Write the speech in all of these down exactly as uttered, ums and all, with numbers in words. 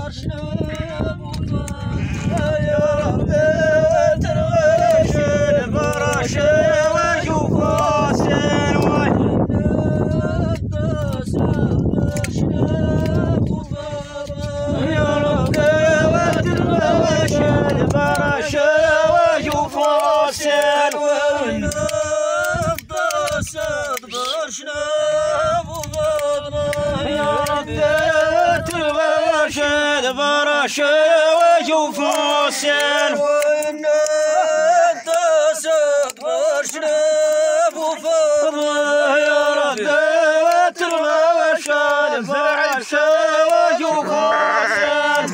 وشوف حسين والناس برشنا وفضله يا رب ترغى وشال فرعش وشوف حسين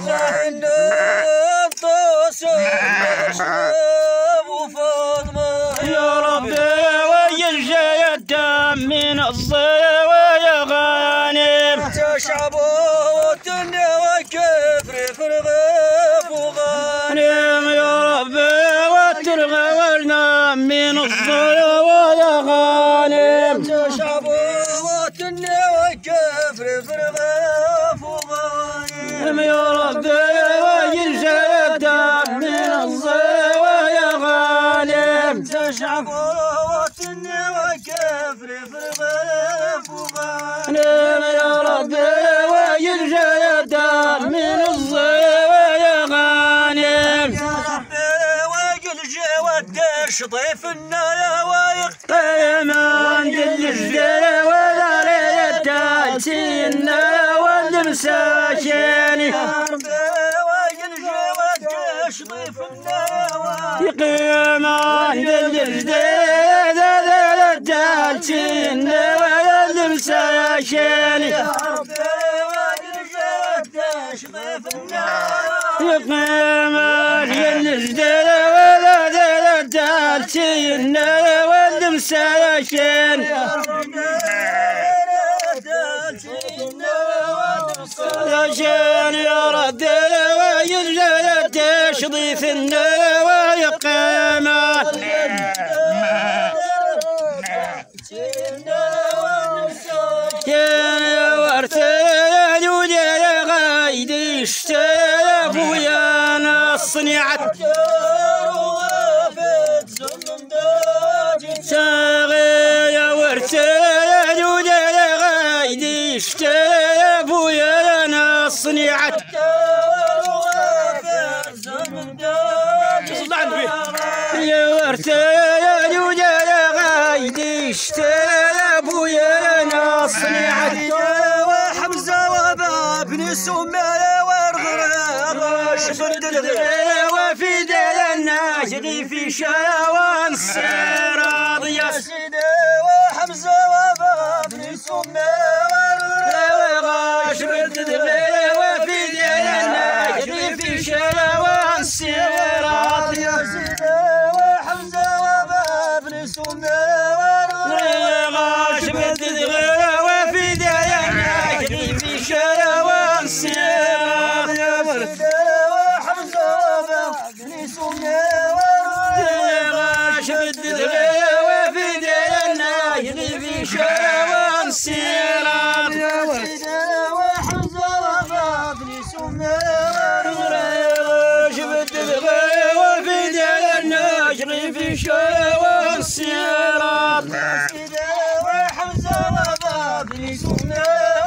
والناس برشنا وفضله يا رب ويلجى الدم من الضوى يا غانم تشعبوا من الصلاة يا غانم تشعبوتني والكفر في الغيف وغانم يا ربي وينشد من الصلاة يا غانم تشعبوتني والكفر في الغيف وغانم يا ربي وينشد من الصلاة يا غانم ضيف النوايق قيمان للجدير ولا للتالسين والمساكين يا ربي ويلجي ضيف النوايق قيمان للجدير ولا للتالسين والمساكين يا ربي ويلجي ضيف النوايق قيمان للجدير تالتين والمساكين يا رب يا رب ويلجأ تشضيف النوايا قيمة يا ورثان ويا غايد اشتاف ويا ناس صنيعت ساغي يا ورثان ويا غايد اشتاف ويا ناس صنيعت يا ورثان ويا غايد اشتاف ويا ناس صنيعت وحمزة وبابني سمي ورغراغ وفي دل الناشغي في شاوان السراض يا سيدي وحمزة وبابني سمي ورغراغ وفي دل الناشغي في شاوان السراض يا سيدي وحمزة وبابني سمي ورغراغ وفي دل الناشغي في شاوان السراض يا ورث وحمزة وبابني سمي وفي دينا يغيب شاوان السيرات يا ولد وحمزة وبابني سمي شفت الغي وفي دينا يغيب شاوان السيرات وحمزة وبابني سمي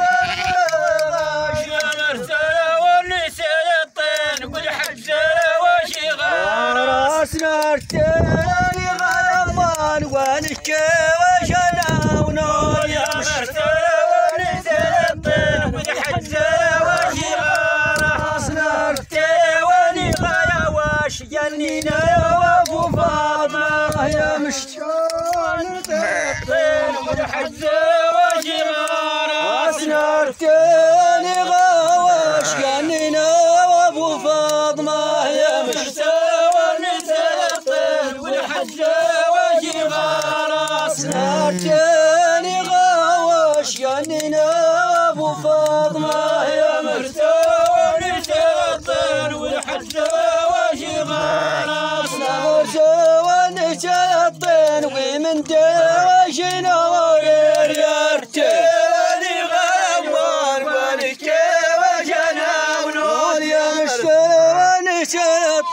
والنساء الطين والحجة وشغال راسنا ارتاني غلطان ونشكي وشنا ونور يا مرتاح ونسال الطين والحجة وشغال راسنا ارتاني غلواش جنينا وابو فاطمة يا مشتون الطين والحجة وشغال راسنا ارتاني غواش جنينا وابو فاطمة يا مشتون الحجة وشغال راسنا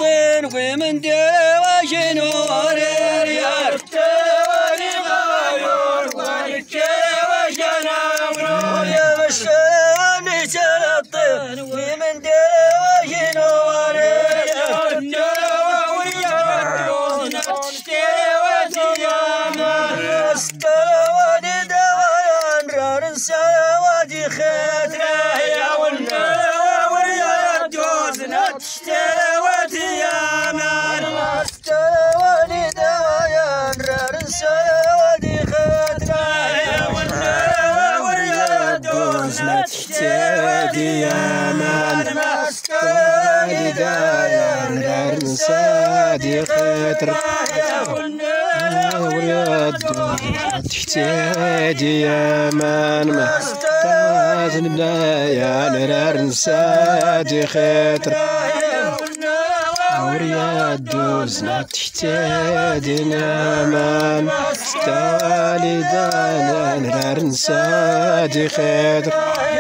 الطين ومن دواش نور الرياض تواني غايور ونتشاوش انا ونور يا مشاني الطين ومن دواش نور الرياض ويا مدوزنا تشتوت يا مان استواني دوايان رار سوادي خاتره يا ونا ويا مدوزنا تشتوت يا مان استواني دوايان رار سوادي خاتره يا ونا ويا مدوزنا تشتوت يا مان استواني دوايان رار سوادي خاتره تحتاجي يا مان ما تازن بنايا نرار نسادي خاطر وريا دوزنا تحتاجي يا مان تالي دانا نرار نسادي خاطر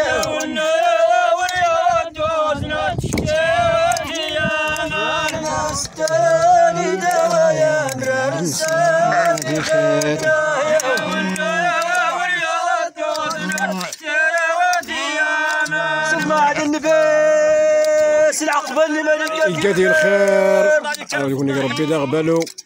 سماعة النفاس العقبة اللي ما يجازي الخير ويقول لك ربي لا غبالو.